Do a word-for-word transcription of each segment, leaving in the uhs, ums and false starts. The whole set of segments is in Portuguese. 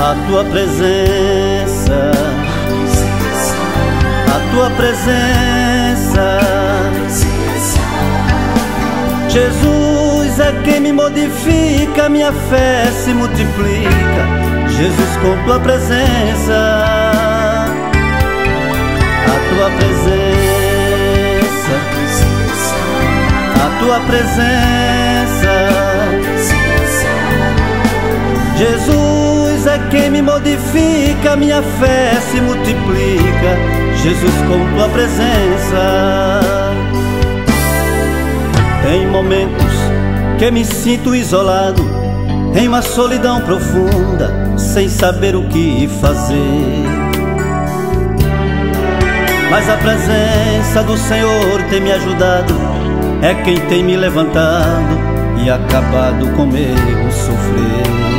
a tua presença, a tua presença. Jesus é quem me modifica, minha fé se multiplica. Jesus, com tua presença, a tua presença, a tua presença. Jesus é quem me modifica, minha fé se multiplica. Jesus, com tua presença. Tem momentos que me sinto isolado, em uma solidão profunda, sem saber o que fazer. Mas a presença do Senhor tem me ajudado, é quem tem me levantado e acabado com meu sofrer.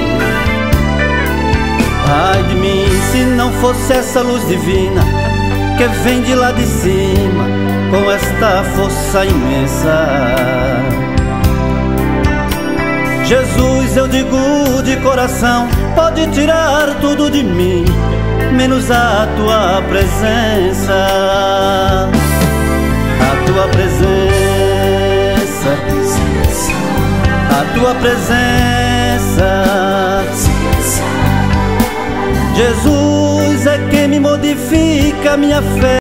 Ai de mim se não fosse essa luz divina que vem de lá de cima, com esta força imensa. Jesus, eu digo de coração, pode tirar tudo de mim, menos a tua presença. A tua presença, a tua presença. Jesus é quem me modifica, minha fé